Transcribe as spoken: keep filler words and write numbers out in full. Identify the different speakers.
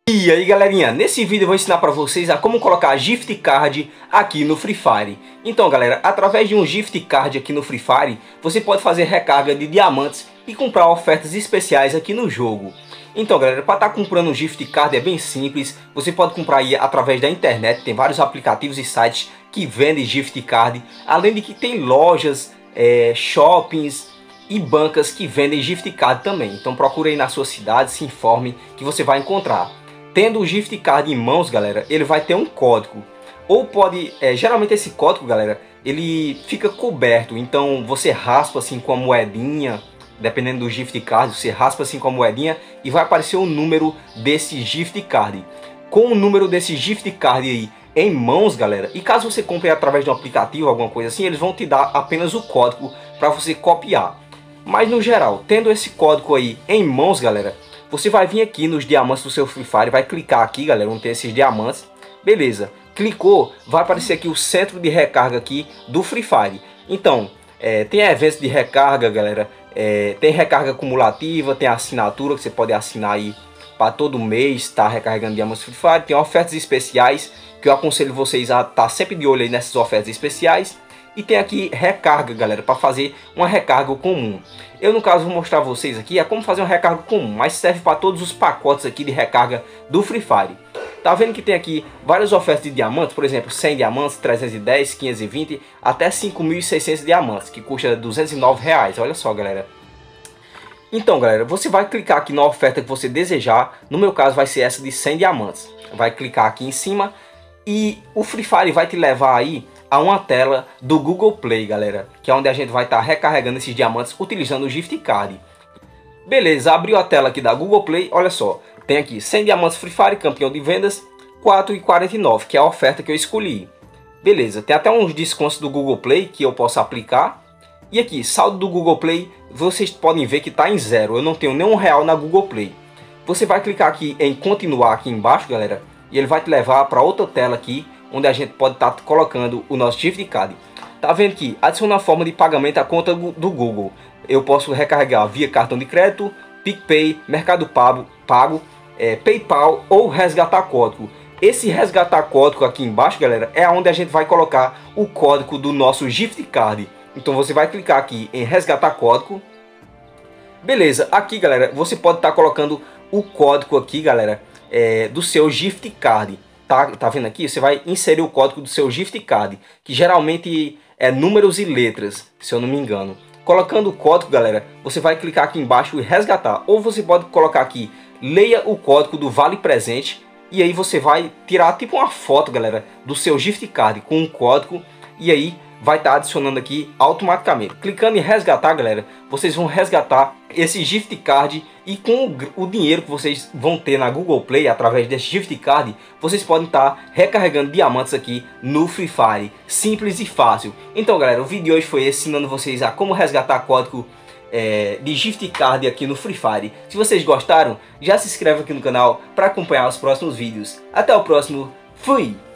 Speaker 1: E aí galerinha, nesse vídeo eu vou ensinar para vocês a como colocar gift card aqui no Free Fire. Então galera, através de um gift card aqui no Free Fire, você pode fazer recarga de diamantes e comprar ofertas especiais aqui no jogo. Então galera, para estar comprando um gift card é bem simples, você pode comprar aí através da internet, tem vários aplicativos e sites que vendem gift card, além de que tem lojas, é, shoppings e bancas que vendem gift card também. Então procure aí na sua cidade, se informe que você vai encontrar. Tendo o gift card em mãos, galera, ele vai ter um código. Ou pode, é, geralmente esse código, galera, ele fica coberto. Então você raspa assim com a moedinha, dependendo do gift card, você raspa assim com a moedinha e vai aparecer o número desse gift card. Com o número desse gift card aí em mãos, galera, e caso você compre através de um aplicativo, alguma coisa assim, eles vão te dar apenas o código para você copiar. Mas no geral, tendo esse código aí em mãos, galera, você vai vir aqui nos diamantes do seu Free Fire, vai clicar aqui, galera, onde tem esses diamantes. Beleza, clicou, vai aparecer aqui o centro de recarga aqui do Free Fire. Então, é, tem eventos de recarga, galera, é, tem recarga cumulativa, tem assinatura que você pode assinar aí para todo mês, tá recarregando diamantes Free Fire. Tem ofertas especiais que eu aconselho vocês a estar sempre de olho aí nessas ofertas especiais. E tem aqui recarga, galera, para fazer uma recarga comum. Eu no caso vou mostrar a vocês aqui a como fazer uma recarga comum, mas serve para todos os pacotes aqui de recarga do Free Fire. Tá vendo que tem aqui várias ofertas de diamantes, por exemplo, cem diamantes, trezentos e dez, quinhentos e vinte, até cinco mil e seiscentos diamantes, que custa duzentos e nove reais. Olha só, galera. Então, galera, você vai clicar aqui na oferta que você desejar. No meu caso vai ser essa de cem diamantes. Vai clicar aqui em cima e o Free Fire vai te levar aí a uma tela do Google Play, galera, que é onde a gente vai estar recarregando esses diamantes utilizando o gift card. Beleza, abriu a tela aqui da Google Play, olha só, tem aqui cem diamantes Free Fire, campeão de vendas, quatro reais e quarenta e nove centavos, que é a oferta que eu escolhi. Beleza, tem até uns descontos do Google Play que eu posso aplicar. E aqui, saldo do Google Play, vocês podem ver que está em zero, eu não tenho nenhum real na Google Play. Você vai clicar aqui em continuar aqui embaixo, galera, e ele vai te levar para outra tela aqui, onde a gente pode estar colocando o nosso gift card. Tá vendo que adiciona a forma de pagamento à conta do Google. Eu posso recarregar via cartão de crédito, PicPay, Mercado Pago, pago é, PayPal ou resgatar código. Esse resgatar código aqui embaixo, galera, é onde a gente vai colocar o código do nosso gift card. Então você vai clicar aqui em resgatar código. Beleza, aqui, galera, você pode estar colocando o código aqui, galera, é, do seu gift card. Tá, tá vendo aqui? Você vai inserir o código do seu gift card, que geralmente é números e letras, se eu não me engano. Colocando o código, galera, você vai clicar aqui embaixo e resgatar. Ou você pode colocar aqui, leia o código do Vale Presente. E aí você vai tirar tipo uma foto, galera, do seu gift card com um código. E aí vai estar adicionando aqui automaticamente. Clicando em resgatar, galera, vocês vão resgatar esse gift card e com o dinheiro que vocês vão ter na Google Play através desse gift card, vocês podem estar recarregando diamantes aqui no Free Fire. Simples e fácil. Então, galera, o vídeo de hoje foi esse, ensinando vocês a como resgatar código é, de gift card aqui no Free Fire. Se vocês gostaram, já se inscreve aqui no canal para acompanhar os próximos vídeos. Até o próximo. Fui!